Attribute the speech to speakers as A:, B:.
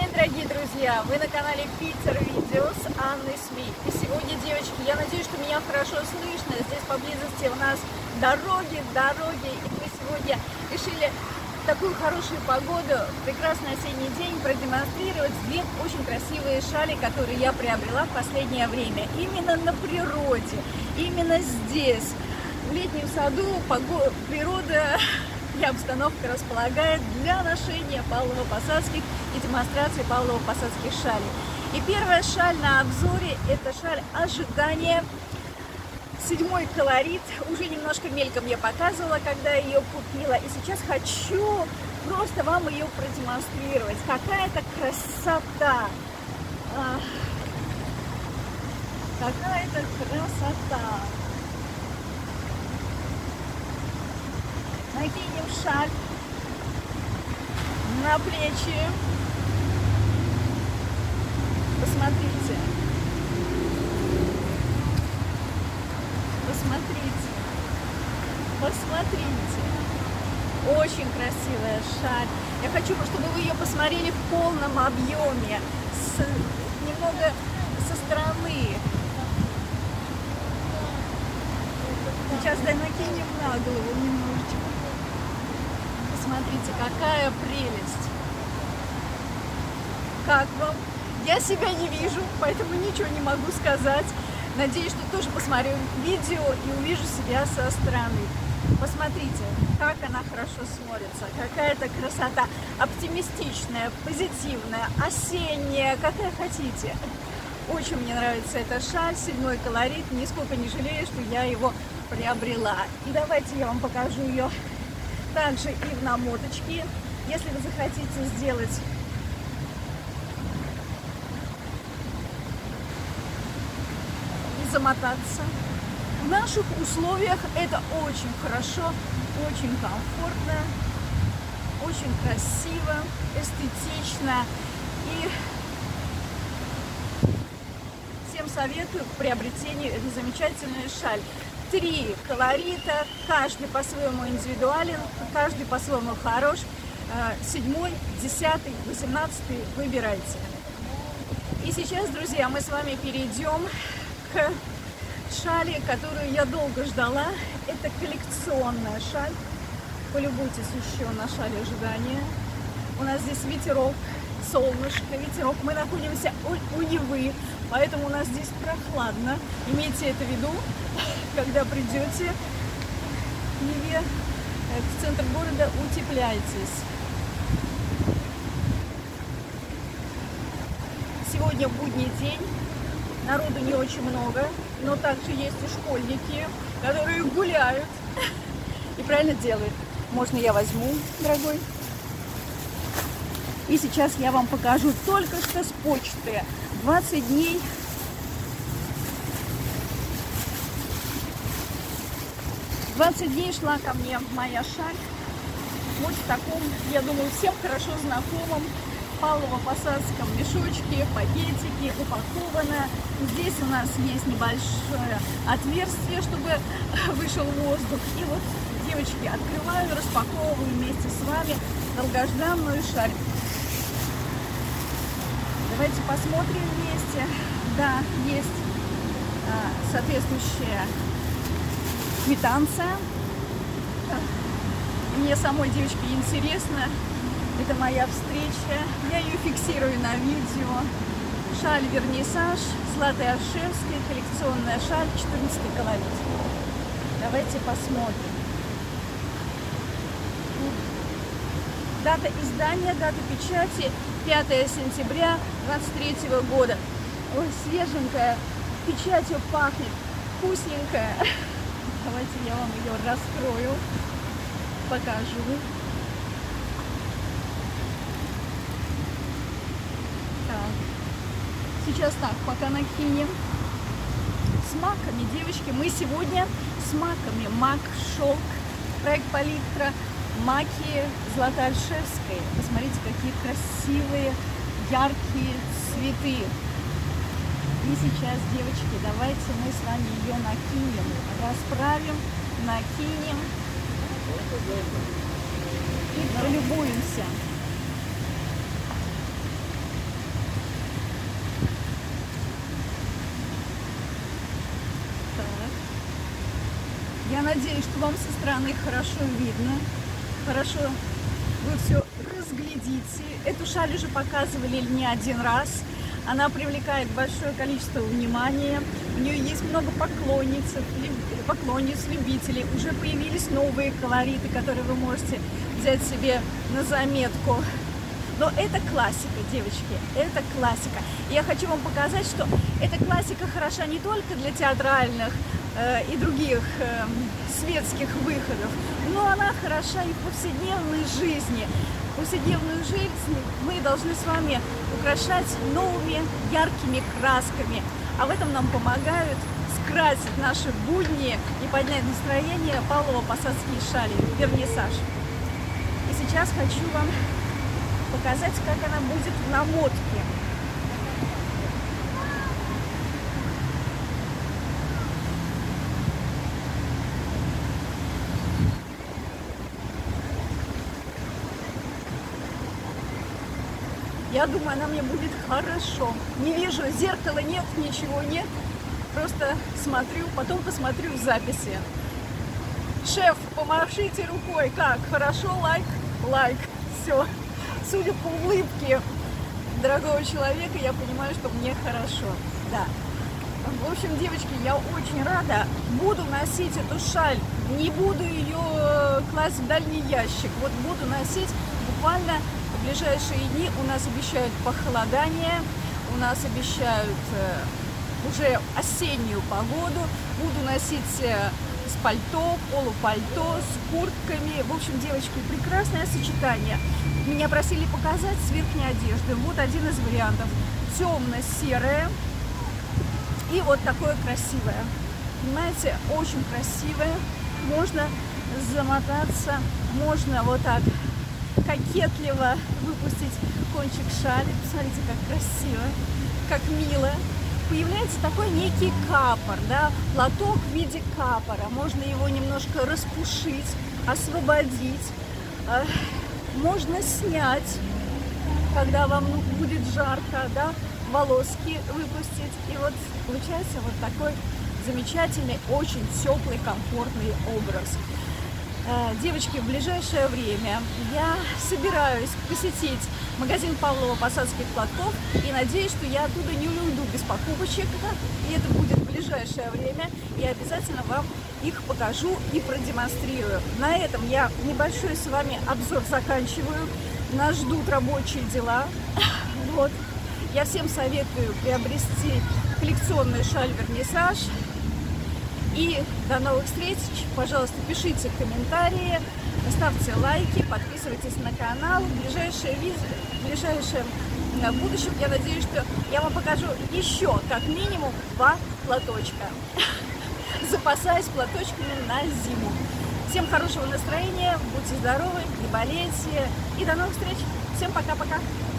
A: день, дорогие друзья! Вы на канале Питер Видео с Анной Смит. И сегодня, девочки, я надеюсь, что меня хорошо слышно. Здесь поблизости у нас дороги. И мы сегодня решили такую хорошую погоду, прекрасный осенний день продемонстрировать две очень красивые шали, которые я приобрела в последнее время. Именно на природе, именно здесь, в летнем саду, природа и обстановка располагает для ношения павлово-посадских и демонстрации павлово-посадских шалей. И первая шаль на обзоре – это шаль ожидания. 7-й колорит. Уже немножко мельком я показывала, когда я ее купила. И сейчас хочу просто вам ее продемонстрировать. Какая-то красота! Какая-то красота! Накинем шаль на плечи. Посмотрите. Посмотрите. Очень красивая шаль. Я хочу, чтобы вы ее посмотрели в полном объеме, немного со стороны. Сейчас накинем на голову немножечко. Посмотрите, какая прелесть. Как вам? Я себя не вижу, поэтому ничего не могу сказать. Надеюсь, что тоже посмотрю видео и увижу себя со стороны. Посмотрите, как она хорошо смотрится. Какая-то красота. Оптимистичная, позитивная, осенняя, какая хотите. Очень мне нравится эта шаль, 7-й колорит. Нисколько не жалею, что я его приобрела. И давайте я вам покажу ее также и в намоточке. Если вы захотите сделать и замотаться, в наших условиях это очень хорошо, очень комфортно, очень красиво, эстетично. И всем советую к приобретению этой замечательной шаль. 3 колорита, каждый по-своему индивидуален, каждый по-своему хорош. 7-й, 10-й, 18-й выбирайте. И сейчас, друзья, мы с вами перейдем к шали, которую я долго ждала. Это коллекционная шаль. Полюбуйтесь еще на шаль ожидания. У нас здесь ветерок, солнышко, ветерок. Мы находимся у Невы, поэтому у нас здесь прохладно. Имейте это в виду, когда придете к Неве, в центр города, утепляйтесь. Сегодня будний день, народу не очень много, но также есть и школьники, которые гуляют и правильно делают. Можно я возьму, дорогой? И сейчас я вам покажу только что с почты. 20 дней. 20 дней шла ко мне моя шаль. Вот в таком, я думаю, всем хорошо знакомом павлово-посадском мешочке, пакетике, упаковано. Здесь у нас есть небольшое отверстие, чтобы вышел воздух. И вот, девочки, открываю, распаковываю вместе с вами долгожданную шаль. Давайте посмотрим вместе. Да, есть соответствующая квитанция. Мне самой, девочки, интересно. Это моя встреча. Я ее фиксирую на видео. Шаль вернисаж, Златояршевская, коллекционная шаль, 14-й колорит. Давайте посмотрим. Дата издания, дата печати 5 сентября 2023 года. Ой, свеженькая, печатью пахнет, вкусненькая. Давайте я вам ее раскрою, покажу. Так. Сейчас так, пока накинем. С маками, девочки, мы сегодня с маками. Мак, шелк, проект палитра. Маки Златояршевской. Посмотрите, какие красивые, яркие цветы. И сейчас, девочки, давайте мы с вами ее накинем. Расправим, накинем и полюбуемся. надеюсь, что вам со стороны хорошо видно, хорошо вы все разглядите. Эту шаль уже показывали не один раз. Она привлекает большое количество внимания. У нее есть много поклонниц, любителей. Уже появились новые колориты, которые вы можете взять себе на заметку. Но это классика, девочки, это классика. И я хочу вам показать, что эта классика хороша не только для театральных и других светских выходов, но она хороша и в повседневной жизни. Повседневную жизнь мы должны с вами украшать новыми яркими красками. А в этом нам помогают скрасить наши будни и поднять настроение Павлово-Посадские шали, вернисаж. И сейчас хочу вам показать, как она будет в намотке. Я думаю, она мне будет хорошо. Не вижу, зеркала нет, ничего нет. Просто смотрю, потом посмотрю в записи. Шеф, помашите рукой. Как? Хорошо? Лайк? Лайк. Все. Судя по улыбке дорогого человека, я понимаю, что мне хорошо. Да. В общем, девочки, я очень рада. Буду носить эту шаль. Не буду ее класть в дальний ящик. Вот буду носить буквально в ближайшие дни. У нас обещают похолодание. У нас обещают уже осеннюю погоду. Буду носить с пальто, полупальто, с куртками. В общем, девочки, прекрасное сочетание. Меня просили показать с верхней одежды. Вот один из вариантов. Темно-серое и вот такое красивое. Понимаете, очень красивое. Можно замотаться, можно вот так кокетливо выпустить кончик шали. Посмотрите, как красиво, как мило. Появляется такой некий капор, да, платок в виде капора. Можно его немножко распушить, освободить. Можно снять, когда вам будет жарко, да, волоски выпустить. И вот получается вот такой замечательный, очень теплый, комфортный образ. Девочки, в ближайшее время я собираюсь посетить магазин Павлово-Посадских платков и надеюсь, что я оттуда не уйду без покупочек. И это будет в ближайшее время. И обязательно вам их покажу и продемонстрирую. На этом я небольшой с вами обзор заканчиваю. Нас ждут рабочие дела. Вот. Я всем советую приобрести коллекционную шаль-вернисаж. И до новых встреч. Пожалуйста, пишите комментарии, ставьте лайки, подписывайтесь на канал. В ближайшем будущем я надеюсь, что я вам покажу еще как минимум 2 платочка. Запасаюсь платочками на зиму. Всем хорошего настроения, будьте здоровы, не болейте. И до новых встреч. Всем пока-пока.